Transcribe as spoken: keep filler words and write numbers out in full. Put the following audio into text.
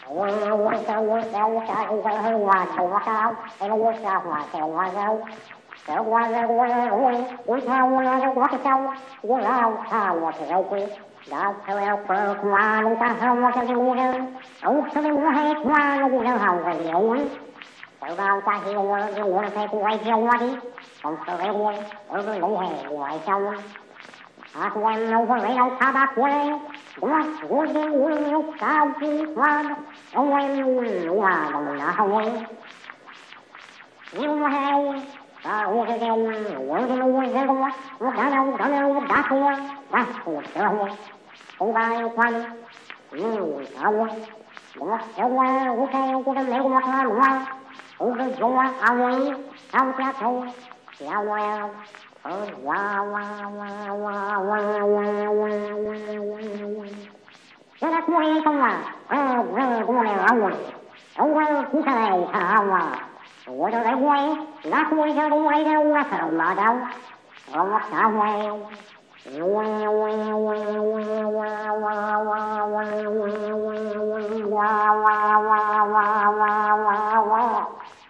我想我想我想我想我多少，哎我想我想我想，这我这我我我想我这我是想我老想我是鬼，那才要快快龙山上我跟路人，都是的我还快路人好个牛人，这个关系我我才不爱叫我的，都是为我儿子龙黑我爱想我。他说我会为了他把过来，我我的我有高级花，我我我那我，因为啊我这个我这个我这个我我刚才我刚才我打错了，啊我这我我把有关的，嗯啊我我这我我该我的美国他乱，我是中啊啊我上下头，下我呀。哇哇哇哇哇哇哇哇！现在过年中啊，嗯嗯，过年啊我，我不看来看啊，我就在过年，那过年中来的我看哪着，我看我，我我我我我我我我我我我哇哇哇哇哇哇哇！